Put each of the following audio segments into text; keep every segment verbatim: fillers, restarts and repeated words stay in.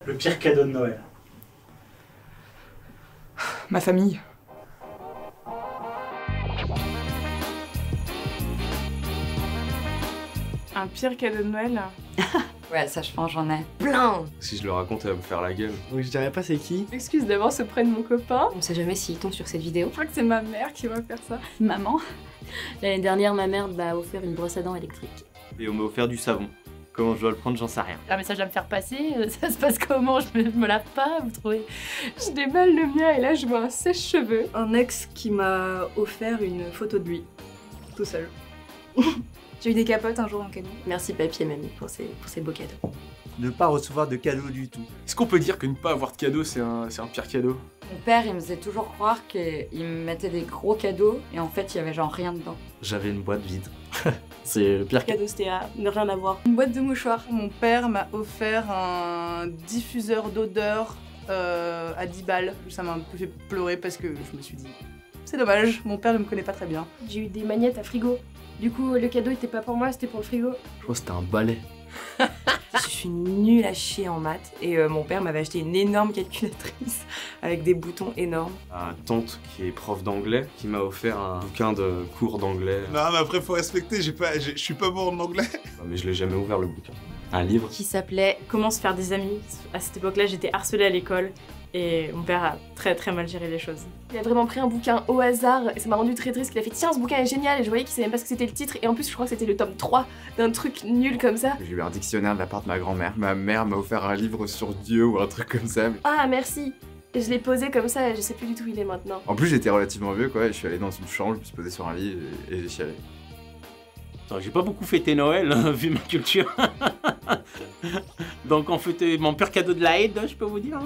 Le pire cadeau de Noël. Ma famille. Un pire cadeau de Noël? Ouais, ça je pense j'en ai plein. Si je le raconte, elle va me faire la gueule. Donc je dirais pas c'est qui. Excuse d'avoir ce près de mon copain. On sait jamais s'il tombe sur cette vidéo. Je crois que c'est ma mère qui va faire ça. Maman. L'année dernière, ma mère m'a offert une brosse à dents électrique. Et on m'a offert du savon. Comment je dois le prendre, j'en sais rien. Un message à me faire passer, ça se passe comment? Je me, je me lave pas, vous trouvez? Je déballe le mien et là je vois un sèche-cheveux. Un ex qui m'a offert une photo de lui, tout seul. J'ai eu des capotes un jour en cadeau. Merci papy et mamie pour ces, pour ces beaux cadeaux. Ne pas recevoir de cadeaux du tout. Est-ce qu'on peut dire que ne pas avoir de cadeau, c'est un, c'est un pire cadeau? Mon père, il me faisait toujours croire qu'il me mettait des gros cadeaux et en fait, il y avait genre rien dedans. J'avais une boîte vide. C'est le pire Le cadeau, c'était à ne rien avoir. Une boîte de mouchoirs. Mon père m'a offert un diffuseur d'odeur euh, à dix balles. Ça m'a un peu fait pleurer parce que je me suis dit, c'est dommage, mon père ne me connaît pas très bien. J'ai eu des magnettes à frigo. Du coup, le cadeau était pas pour moi, c'était pour le frigo. Je crois que c'était un balai. Je suis nulle à chier en maths et euh, mon père m'avait acheté une énorme calculatrice avec des boutons énormes. Ma tante, qui est prof d'anglais, qui m'a offert un bouquin de cours d'anglais. Non, mais après, faut respecter, j'ai pas, je suis pas bon en anglais. Non, mais je l'ai jamais ouvert, le bouquin. Un livre. Qui s'appelait Comment se faire des amis. À cette époque-là, j'étais harcelée à l'école. Et mon père a très très mal géré les choses. Il a vraiment pris un bouquin au hasard et ça m'a rendu très triste. Il a fait tiens, ce bouquin est génial, et je voyais qu'il savait même pas ce que c'était le titre, et en plus je crois que c'était le tome trois d'un truc nul comme ça. J'ai eu un dictionnaire de la part de ma grand-mère. Ma mère m'a offert un livre sur Dieu ou un truc comme ça. Ah merci. Et je l'ai posé comme ça et je sais plus du tout où il est maintenant. En plus j'étais relativement vieux quoi, et je suis allé dans une chambre, je me suis posé sur un lit et, et j'ai chialé. J'ai pas beaucoup fêté Noël, hein, vu ma culture. Donc on fêtait mon pire cadeau de la Aide, je peux vous dire.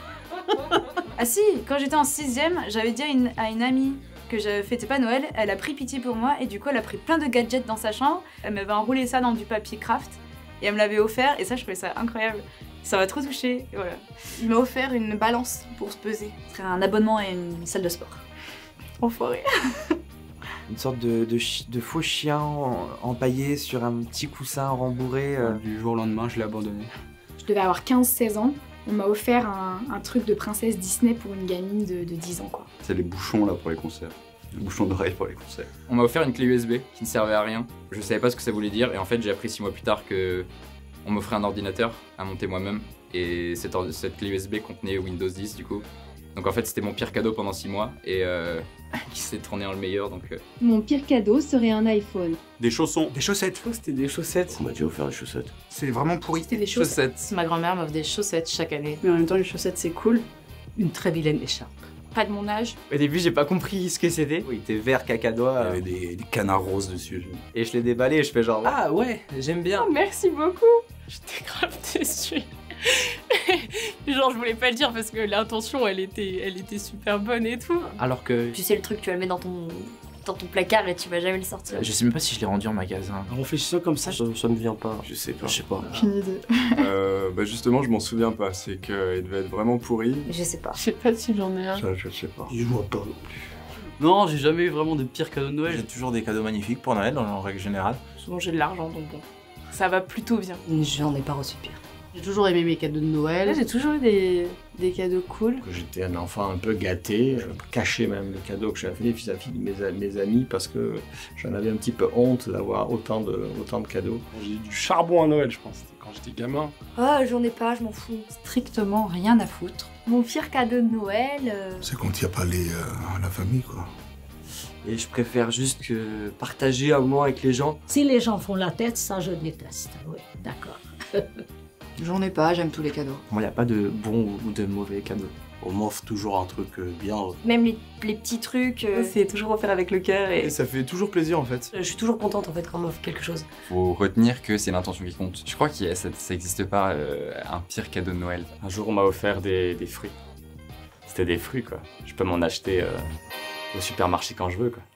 Ah si, quand j'étais en sixième, j'avais dit à une, à une amie que je fêtais pas Noël, elle a pris pitié pour moi et du coup elle a pris plein de gadgets dans sa chambre, elle m'avait enroulé ça dans du papier craft et elle me l'avait offert et ça je trouvais ça incroyable. Ça m'a trop touchée, et voilà. Il m'a offert une balance pour se peser. Ce serait un abonnement à une salle de sport. Enfoiré. Une sorte de, de, chi de faux chien en- empaillé sur un petit coussin rembourré. euh. Du jour au lendemain, je l'ai abandonné. Je devais avoir quinze seize ans. On m'a offert un, un truc de princesse Disney pour une gamine de, de dix ans, quoi. C'est les bouchons là pour les concerts. Les bouchons d'oreilles pour les concerts. On m'a offert une clé U S B qui ne servait à rien. Je savais pas ce que ça voulait dire et en fait j'ai appris six mois plus tard que on m'offrait un ordinateur à monter moi-même et cette, or- cette clé U S B contenait Windows dix du coup. Donc en fait c'était mon pire cadeau pendant six mois et euh, qui s'est tourné en le meilleur donc... Euh... Mon pire cadeau serait un iPhone. Des chaussons. Des chaussettes. Je crois que c'était des chaussettes. On m'a déjà offert des chaussettes. C'est vraiment pourri. C'était des Chaussettes. Ma grand-mère m'offre des chaussettes chaque année. Mais en même temps, les chaussettes, c'est cool. Une très vilaine écharpe. Pas de mon âge. Au début, j'ai pas compris ce que c'était. Oui, il était vert cacadois. Il y euh, avait des, des canards roses dessus. Et je l'ai déballé et je fais genre ah ouais, j'aime bien. Oh, merci beaucoup. J'étais grave déçue. Genre je voulais pas le dire parce que l'intention elle était, elle était super bonne et tout. Alors que Tu sais le truc, tu vas le mettre dans ton, dans ton placard et tu vas jamais le sortir. je sais même pas si je l'ai rendu en magasin. En réfléchissant comme ça, ça, ça me vient pas. Je sais pas. Je sais pas. Aucune idée. Euh, bah justement, je m'en souviens pas. C'est qu'il devait être vraiment pourri. Je sais pas. Je sais pas si j'en ai un. Ça, je sais pas. Je vois pas non plus. Non, j'ai jamais eu vraiment de pire cadeau de Noël. J'ai toujours des cadeaux magnifiques pour Noël en règle générale. Souvent j'ai de l'argent donc bon. Ça va plutôt bien. J'en ai pas reçu pire. J'ai toujours aimé mes cadeaux de Noël. Là j'ai toujours eu des, des cadeaux cool. Que j'étais un enfant un peu gâté, je cachais même les cadeaux que j'avais vis-à-vis de mes, mes amis parce que j'en avais un petit peu honte d'avoir autant de, autant de cadeaux. J'ai eu du charbon à Noël, je pense. C'était quand j'étais gamin. Oh, j'en ai pas, je m'en fous. Strictement rien à foutre. Mon pire cadeau de Noël... euh, C'est quand il n'y a pas les, euh, la famille, quoi. Et je préfère juste que partager un moment avec les gens. Si les gens font la tête, ça je déteste. Oui, d'accord. J'en ai pas, j'aime tous les cadeaux. Moi, il n'y a pas de bon ou de mauvais cadeaux. On m'offre toujours un truc euh, bien. Même les, les petits trucs... euh, C'est toujours offert avec le cœur et Et ça fait toujours plaisir en fait. Je suis toujours contente en fait quand on m'offre quelque chose. Faut retenir que c'est l'intention qui compte. Je crois que ça n'existe pas euh, un pire cadeau de Noël. Un jour, on m'a offert des, des fruits. C'était des fruits, quoi. Je peux m'en acheter euh, au supermarché quand je veux, quoi.